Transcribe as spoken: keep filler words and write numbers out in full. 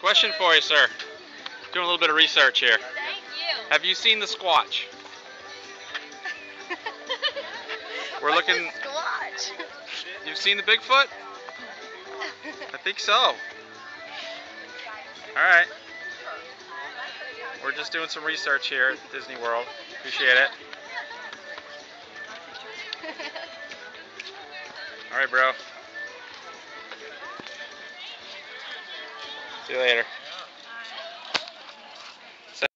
Question for you, sir. Doing a little bit of research here. Thank you. Have you seen the Squatch? We're What's looking. a Squatch? You've seen the Bigfoot? I think so. All right. We're just doing some research here at Disney World. Appreciate it. All right, bro. See you later.